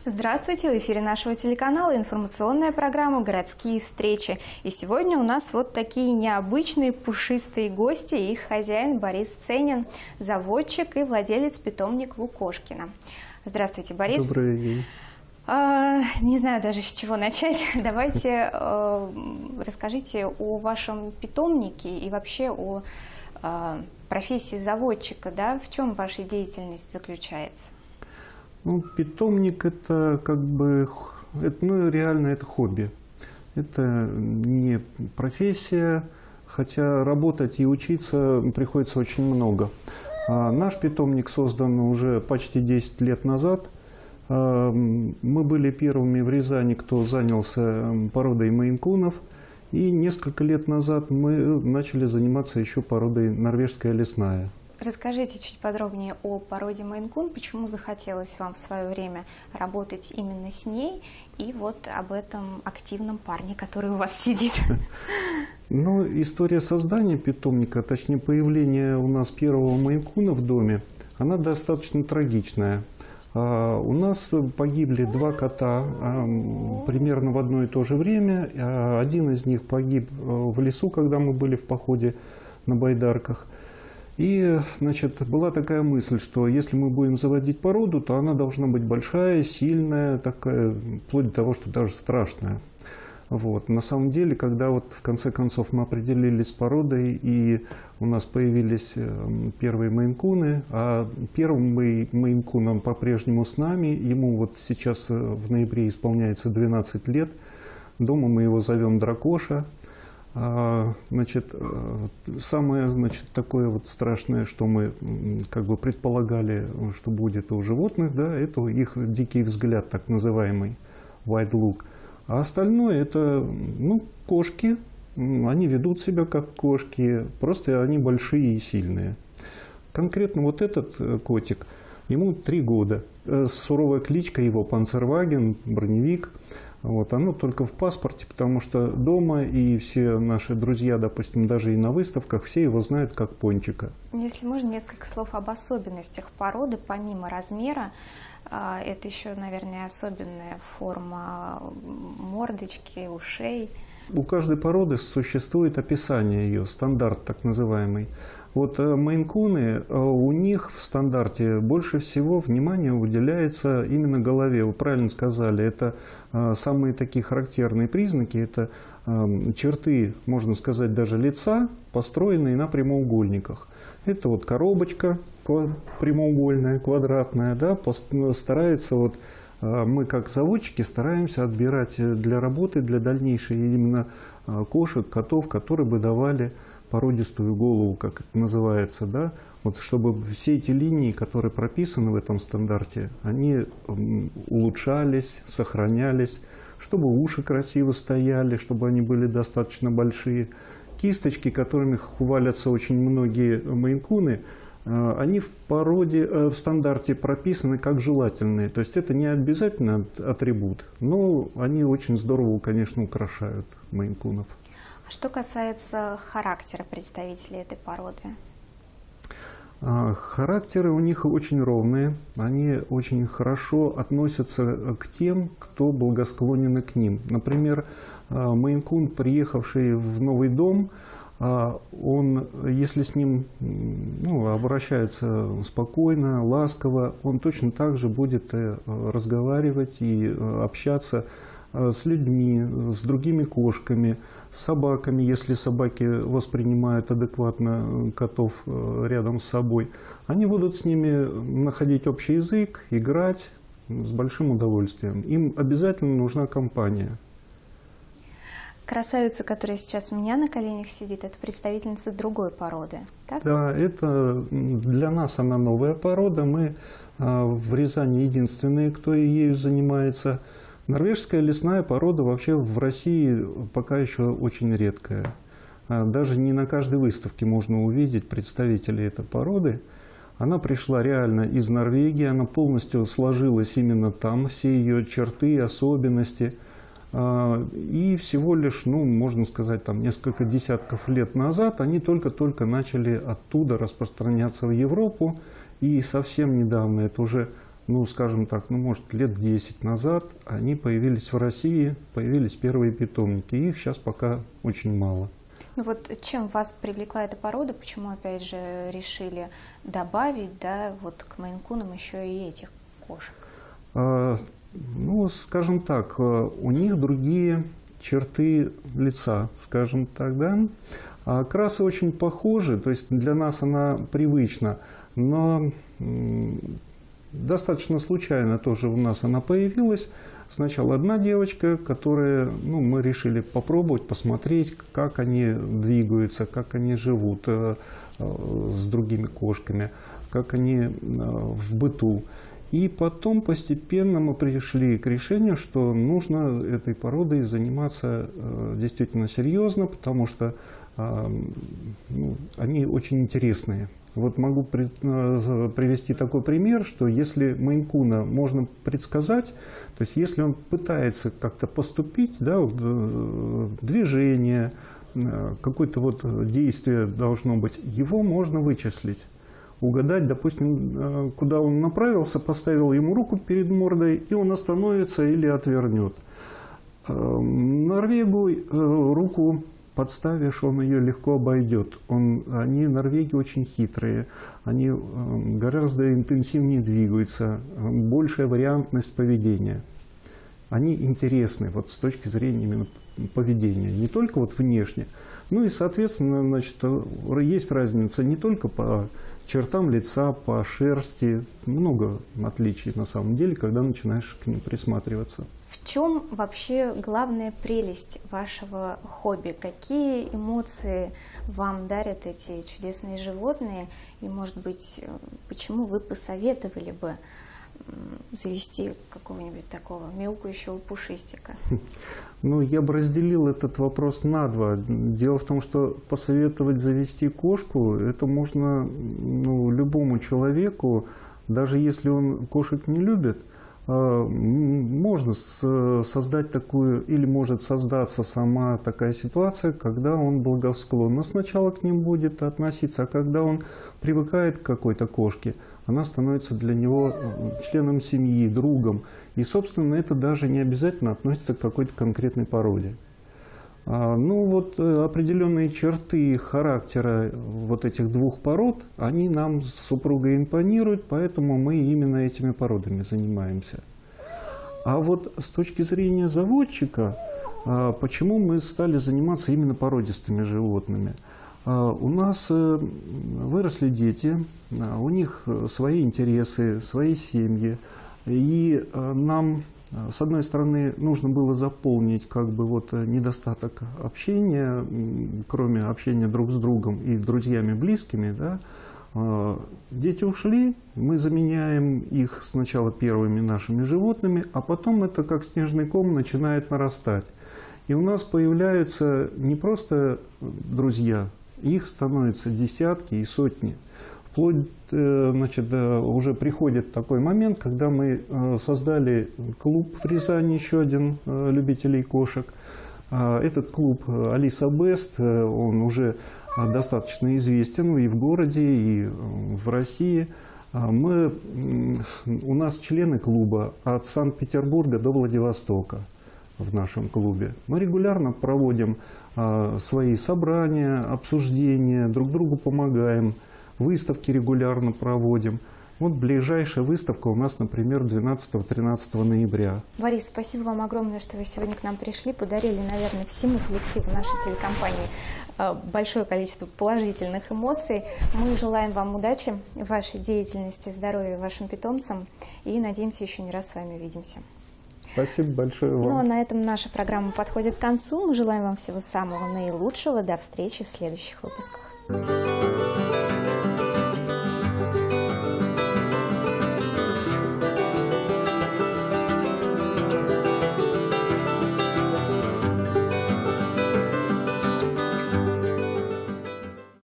Здравствуйте! В эфире нашего телеканала информационная программа «Городские встречи». И сегодня у нас вот такие необычные пушистые гости. Их хозяин Борис Ценин, заводчик и владелец питомник Лукошкина. Здравствуйте, Борис. Добрый день. Не знаю даже с чего начать. Давайте расскажите о вашем питомнике и вообще о профессии заводчика. Да? В чем ваша деятельность заключается? Ну, питомник – это как бы, реально это хобби. Это не профессия, хотя работать и учиться приходится очень много. Наш питомник создан уже почти 10 лет назад. Мы были первыми в Рязани, кто занялся породой мейн-кунов. И несколько лет назад мы начали заниматься еще породой норвежская лесная. Расскажите чуть подробнее о породе мейн-кун, почему захотелось вам в свое время работать именно с ней, и вот об этом активном парне, который у вас сидит. Ну, история создания питомника, точнее появления у нас первого мейн-куна в доме, она достаточно трагичная. У нас погибли два кота примерно в одно и то же время. Один из них погиб в лесу, когда мы были в походе на байдарках. И, значит, была такая мысль, что если мы будем заводить породу, то она должна быть большая, сильная, такая, вплоть до того, что даже страшная. Вот. На самом деле, когда вот в конце концов мы определились с породой, и у нас появились первые мейн-куны, а первым мейн-куном по-прежнему с нами, ему вот сейчас в ноябре исполняется 12 лет, дома мы его зовем Дракоша. Значит, самое, такое вот страшное, что мы как бы предполагали, что будет у животных, да, это их дикий взгляд, так называемый wild look. А остальное это, кошки, они ведут себя как кошки, просто они большие и сильные. Конкретно вот этот котик, ему 3 года, суровая кличка его Панцерваген, броневик. Вот, оно только в паспорте, потому что дома и все наши друзья, допустим, даже и на выставках, все его знают как Пончика. Если можно, несколько слов об особенностях породы, помимо размера. Это еще, наверное, особенная форма мордочки, ушей. У каждой породы существует описание ее, стандарт так называемый. Вот мейн-куны, у них в стандарте больше всего внимания уделяется именно голове. Вы правильно сказали, это самые такие характерные признаки, это черты, можно сказать, даже лица, построенные на прямоугольниках. Это вот коробочка прямоугольная, квадратная, да, старается вот. Мы, как заводчики, стараемся отбирать для работы, для дальнейшей именно кошек, котов, которые бы давали породистую голову, как это называется, да, вот чтобы все эти линии, которые прописаны в этом стандарте, они улучшались, сохранялись, чтобы уши красиво стояли, чтобы они были достаточно большие. Кисточки, которыми хвалятся очень многие мейн-куны, они в породе, в стандарте прописаны как желательные. То есть это не обязательно атрибут, но они очень здорово, конечно, украшают мейн-кунов. А что касается характера представителей этой породы? Характеры у них очень ровные. Они очень хорошо относятся к тем, кто благосклонен к ним. Например, мейн-кун, приехавший в новый дом, он, если с ним обращаются спокойно, ласково, он точно так же будет разговаривать и общаться с людьми, с другими кошками, с собаками, если собаки воспринимают адекватно котов рядом с собой. Они будут с ними находить общий язык, играть с большим удовольствием. Им обязательно нужна компания. Красавица, которая сейчас у меня на коленях сидит, это представительница другой породы, так? Да, это для нас она новая порода. Мы в Рязани единственные, кто ею занимается. Норвежская лесная порода вообще в России пока еще очень редкая. Даже не на каждой выставке можно увидеть представителей этой породы. Она пришла реально из Норвегии, она полностью сложилась именно там, все ее черты, особенности. И всего лишь, можно сказать, там несколько десятков лет назад они только-только начали оттуда распространяться в Европу. И совсем недавно, это уже ну, скажем так, ну, может, лет 10 назад они появились в России, появились первые питомники. Их сейчас пока очень мало. Ну вот чем вас привлекла эта порода, почему, опять же, решили добавить, да, вот к мейн-кунам еще и этих кошек? Ну, скажем так, у них другие черты лица, скажем так, да. Окрасы очень похожи, то есть для нас она привычна, но достаточно случайно тоже у нас она появилась. Сначала одна девочка, которая, ну, мы решили попробовать, посмотреть, как они двигаются, как они живут с другими кошками, как они в быту. И потом постепенно мы пришли к решению, что нужно этой породой заниматься действительно серьезно, потому что ну, они очень интересные. Вот могу привести такой пример, что если мейн-куна можно предсказать, то есть если он пытается как-то поступить, да, движение, какое-то вот действие должно быть, его можно вычислить. Угадать, допустим, куда он направился, поставил ему руку перед мордой, и он остановится или отвернет. Норвегу руку подставишь, он ее легко обойдет. Они, норвеги, очень хитрые, они гораздо интенсивнее двигаются, большая вариантность поведения. Они интересны вот с точки зрения именно поведения, не только вот внешне. Ну и, соответственно, значит, есть разница не только по чертам лица, по шерсти, много отличий на самом деле, когда начинаешь к ним присматриваться. В чем вообще главная прелесть вашего хобби? Какие эмоции вам дарят эти чудесные животные? И, может быть, почему вы посоветовали бы завести какого-нибудь такого мяукающего пушистика? Ну, я бы разделил этот вопрос на два. Дело в том, что посоветовать завести кошку, это можно, ну, любому человеку, даже если он кошек не любит, можно создать такую, или может создаться сама такая ситуация, когда он благосклонно сначала к ним будет относиться, а когда он привыкает к какой-то кошке, она становится для него членом семьи, другом. И, собственно, это даже не обязательно относится к какой-то конкретной породе. Ну вот определенные черты характера вот этих двух пород, они нам с супругой импонируют, поэтому мы именно этими породами занимаемся. А вот с точки зрения заводчика, почему мы стали заниматься именно породистыми животными? У нас выросли дети, у них свои интересы, свои семьи, и нам, с одной стороны, нужно было заполнить как бы вот недостаток общения, кроме общения друг с другом и друзьями близкими, да. Дети ушли, мы заменяем их сначала первыми нашими животными, а потом это как снежный ком начинает нарастать. И у нас появляются не просто друзья, их становятся десятки и сотни. Вплоть, значит, уже приходит такой момент, когда мы создали клуб в Рязани, еще один любителей кошек. Этот клуб Алиса Бест, он уже достаточно известен и в городе, и в России. У нас члены клуба от Санкт-Петербурга до Владивостока в нашем клубе. Мы регулярно проводим свои собрания, обсуждения, друг другу помогаем, выставки регулярно проводим. Вот ближайшая выставка у нас, например, 12-13 ноября. Борис, спасибо вам огромное, что вы сегодня к нам пришли, подарили, наверное, всему коллективу нашей телекомпании большое количество положительных эмоций. Мы желаем вам удачи в вашей деятельности, здоровья вашим питомцам и надеемся, еще не раз с вами увидимся. Спасибо большое вам. Ну а на этом наша программа подходит к концу. Мы желаем вам всего самого наилучшего. До встречи в следующих выпусках.